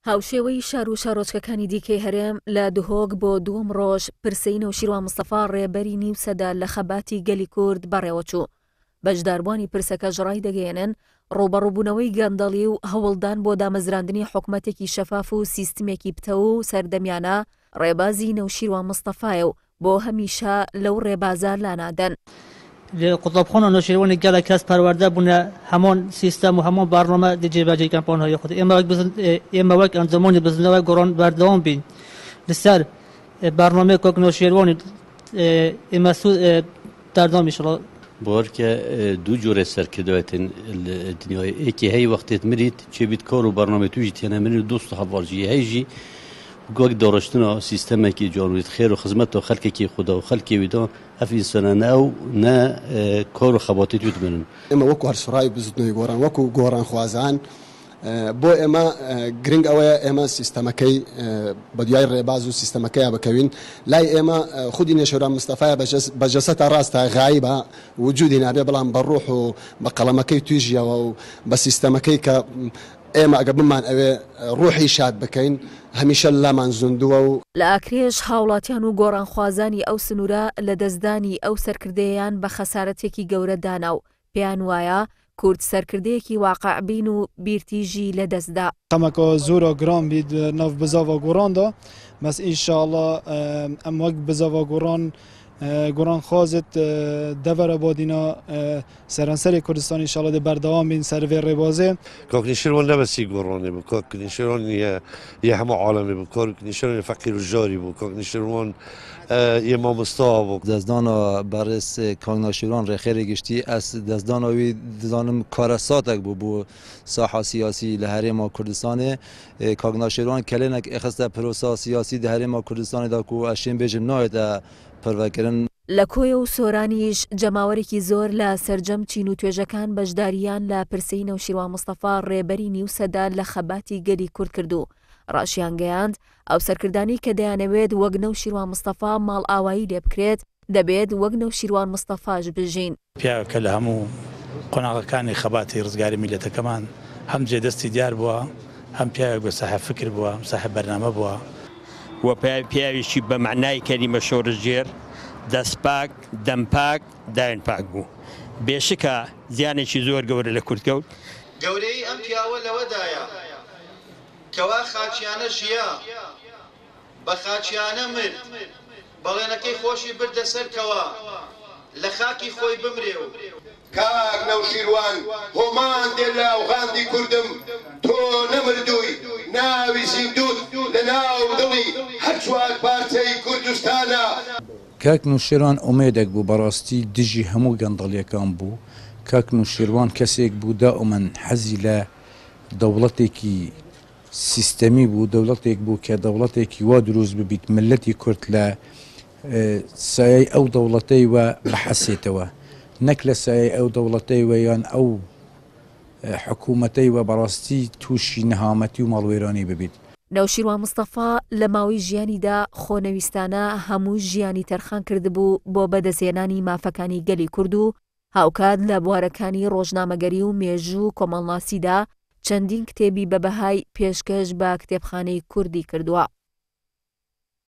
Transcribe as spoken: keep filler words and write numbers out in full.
هاوشێوەی شار و شارۆچکەکانی دیکەی هەرێم لە دهۆک بۆ دووەم ڕۆژ پرسەی نەوشیروان مستەفا ڕێبەری نیو سەدا لە خەباتی گەلی کورد بەڕێوەچوو. بەشداربوانی پرسەکەش ڕای دەگەێنن ڕوبەڕووبوونەوەی گەندەڵی و هەوڵدان بۆ دامەزراندنی حکومەتێکی شەفاف و سیستمێکی پتە و سەردەمیانە ڕێبازی نەوشیروان مستەفایە و بۆ هەمیشە لەو ڕێبازە لانادەن. قوتابخانە نەوشیروانی گەلە کەس پەروەردە بوونە هەموون سیستەم و هەموون بەرنامە جێبەجێ کەمپانیای خۆت. ئێمە وەک ئەنجومەنی بزنەوەی گۆڕان بەردەوام بین لەسەر بەرنامەی کۆک نەوشیروانی ئێمە دەردام ئینشەڵڵا. بۆرکە دوو جۆرە سەرکردوێتن دنیای ئێکی هەی وەختێت مریت چێ بیت کار و بەرنامە توژی تێنە منی دۆست و هەڤاڵژی هەیژی گوک دۆڕشتنەوە سیستەمێکی جوانویت خێر و خزمەت و خەڵکێکی خوددا و خەڵکی ویدا ئەف ئینسانانە ئەو نە کار و خەباتی توت بنن. ئێمە وەکو هەرسڕای بزنەوەی گۆڕان وەکو گۆڕان خوازان بۆ ئێمە گرنگ ئەوەیە ئێمە سیستەمەکەی بە دوای ڕێباز و سیستەمەکەیە بکەوین. لای ئێمە خودی نەوشیروان مستەفایە بەجەسەتە ڕاستە غایبە وجودی نابێ، بەڵام بە ڕوح و بە قەڵەمەکەی تویژیەوە و بە سیستەمەکەی کە ئێمە ئەگە بمان ئەوێ ڕوحی شاد بکەین هەمیشە لامان زوندووە. و لە ئاکرێش هاوڵاتیان و گۆڕانخوازانی ئەو سنوورە لە دەستدانی ئەو سەرکردەیان بە خەسارەتێکی گەورە دانا و پێیان وایە کورد سەرکردەیەکی واقعبین و بیرتیژی لە دەستدا. قەمەکە زۆرە گران بیت ناو بزاوە گۆڕاندا بەس ئینشاءڵڵا ئەم وەک بزاوە گۆڕان گۆڕان خوازت دەڤەرە بۆ دینا سەرانسەری کوردستان ئینشاءڵڵا دە بەردەوام بین سەر vê rêbazê. کۆکنیشیروان نەبەسی گۆڕانی بوو، کۆکنیشیروان یە هەموو عالەمی بوو، کۆکنیشیروان فەقیر و ژاری بوو، کۆکنیشیروان یە مامۆستا بوو. دەستدانە بەڕێز کۆکنیشیروان ڕێخێری گشتی ئەس دەستدانەوەی دەزانم کارە ساتێک بوو بۆ ساحە سیاسی لە هەرێما کوردستانê. کۆکنیشیروان کەلێنێک ئەخستە پرۆسا سیاسی لە هەرێما کوردستانێدا و ئەشێن بێژم نایەتە پەروەکردن. لە کۆیە و سۆرانیش جەماوەرێکی زۆر لە سەرجەم چین و توێژەکان بەشداریان لە پرسەی نەوشیروان مستەفا ڕێبەری نیو سەدا لە خەباتی گەلی کورد کردو. ڕاشیان گەیاند ئەو سەرکردانی کە دەیانەوێت وەک نەوشیروان مستەفا ماڵ ئاوایی لێ بکرێت دەبێت وەک نەوشیروان مستەفاش بژین. پیاوەکە لە هەموو قۆناغەکانی خەباتی ڕزگاری میلەتەکەمان هەم جێدەستی دیار بووە، هەم پیاوێک بە ساحب فکر بووە، ساحب بەرنامە بووە و پیاوێکی بە معنای کەلیمە شۆڕژێر دەستپاک دەمپاک داوێن پاک بوو. بێشکە زیانێکی زۆر گەورە لە کوردکەوت. گەورەی ئەم پیاوە لەوەدایە کەوا خاچیانە ژیا بە خاچیانە مرد بەڵێنەکەی خۆشی بردە سەر کەوا لە خاکی خۆی بمرێ و کاک نەوشیروان هۆمان دێ لە ئەوغاندی کوردم تۆ نەمردووی ناوی زیندوت لە ناو دڵی هەر چوار پارچەی کوردستانە. کاک نەوشیروان ئومێدێک بوو بەڕاستی دژی هەموو گەندەڵیەکان بوو. کاک نەوشیروان کەسێک بوو دائومەن حەزی لە دەوڵەتێکی سیستەمی بوو، دەوڵەتێک بوو کە دەوڵەتێکی وا دروست ببیت ملەتی کورد لە سایەی ئەو دەوڵەتەی وە بەحەسێتەوە، نەک لە سایەی ئەو دەوڵەتەی وە یان ئەو حکوومەتەی وە بەڕاستی تووشی نەهامەتی و ماڵوێرانی ببیت. نەوشیروان مستەفا لە ماوەی ژیانیدا خۆنەویستانە هەموو ژیانی تەرخان کردبوو بۆ بەدەستهێنانی مافەکانی گەلی کورد و هاوکات لە بوارەکانی ڕۆژنامەگەری و مێژوو کۆمەڵناسیدا چەندین کتێبی بەبەهای پێشکەش بە کتێبخانەی کوردی کردووە.